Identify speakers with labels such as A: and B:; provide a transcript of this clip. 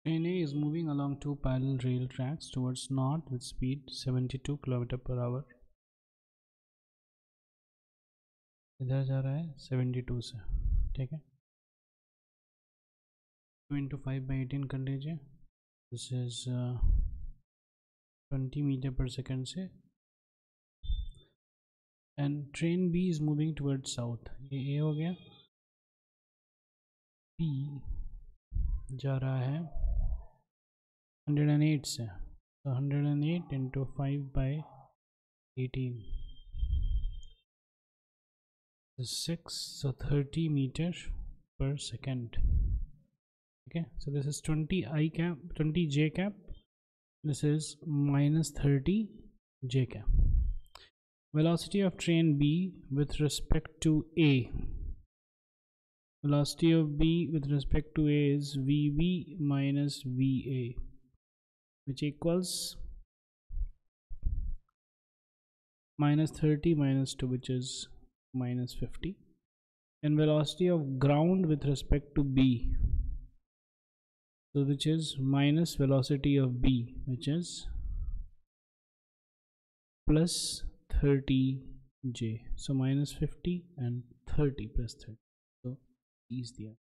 A: Train A is moving along two parallel rail tracks towards north with speed 72 km per hour. इधर जा रहा है 72 से, ठीक है. 2 into 5 by 18 कर लीजिए. This is 20 meter per second से. And train B is moving towards south. ये A हो गया. B जा रहा है 108 से. So 108 into 5 by 18 is 6, so 30 meter per second. Okay, so this is 20 I cap, 20 J cap. This is minus 30 J cap. Velocity of train B with respect to A. Velocity of B with respect to A is VB minus VA, which equals minus 30 minus 2, which is minus 50. And velocity of ground with respect to B, so which is minus velocity of B, which is plus 30 J. So minus 50 and 30 plus 30. So is the answer.